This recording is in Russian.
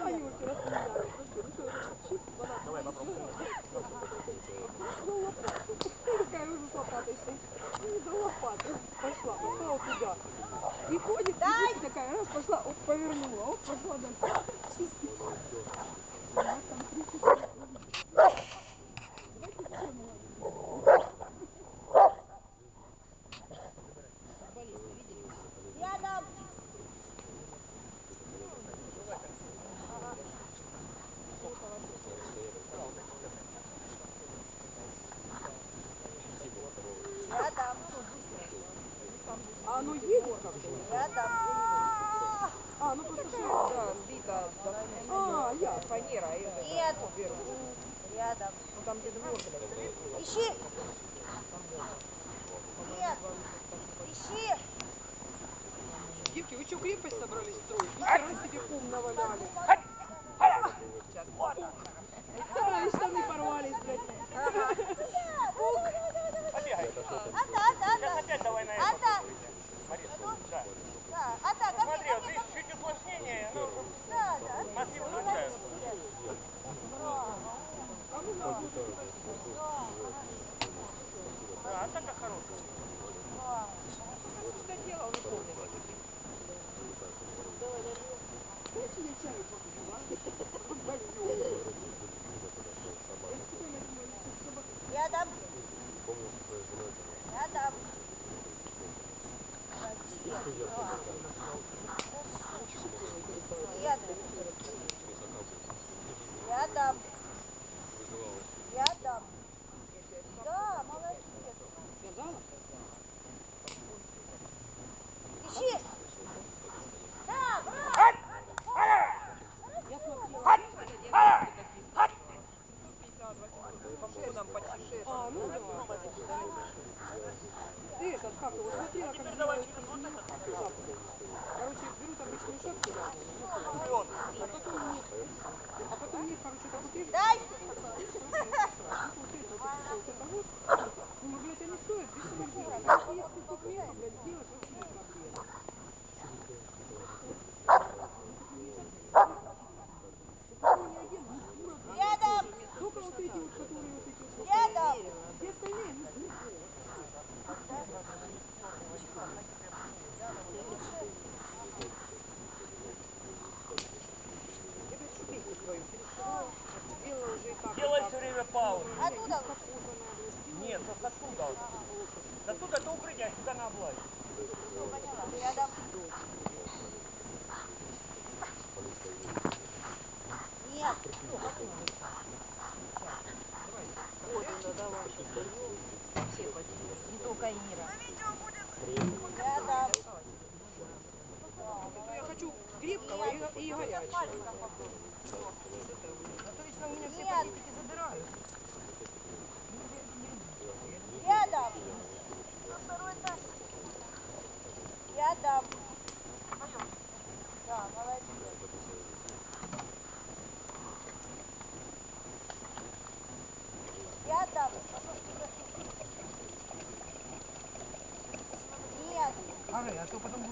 они вообще рассмеялись. Вообще, ну что, чип, она на лопату. Такая уже с лопатой стоит. Не до лопаты. Пошла туда. И ходит, и такая, раз пошла, оп, повернула, оп, пошла дальше. Чисто. Вот там 3 часа. Давайте сцену. Футболисты видели? Рядом. Рядом. А оно едет как-то? Рядом. А, ну просто что, Да, сбита я фанера. Нет. Рядом. Ну там где двор, блядь. Ищи. Нет. Ищи. девки, вы что, крепость собрались строить? Ни хера себе кум наваляли. И штаны порвались, блядь. Сейчас опять давай на это попробуйте. Марина, да. Да. Смотри, вот здесь чуть усложнение, но массив случается. Да, атака хорошая. Что делал, не помню. Знаете, я чаю попью, а? Рядом. Рядом. Нет. Рядом. Рядом. Да, молодец. Сказала? Ищи. Да, Я смотрела. По годам почти 6. А, ну да. Ты этот, как его, смотрела, как Теперь давай делают через из вот них этот. шапки. Короче, берут обычные шапки вязаные, ну, Вперед. а потом в них, короче, так вот режут, дай. ну, получается, вот это вот. Ну, блядь, они стоят бессмертные. Если есть кусок меха, блядь, сделать вообще не проблема. Причем не один, ну, шкура, блядь, Рядом. тоже. Только вот эти вот, которые вот эти вот. Рядом. Все остальные, ну, вот. Я, блядь, шубейку свою перешивала, сделала уже и так, Делай все время паузу. Оттуда. Капотанная, блядь, сделала. Нет, оттуда. Оттуда это укрытие, а сюда на область. Поняла. Рядом. Нет. Воду надавай, сейчас польем. Все почти. Не только Ира. Рядом. Это я хочу крепкого и горячего. А то вечно у меня все Нет. пакетики забирают. Не люблю. Рядом. Рядом. Да, молодец. Рядом. А то потом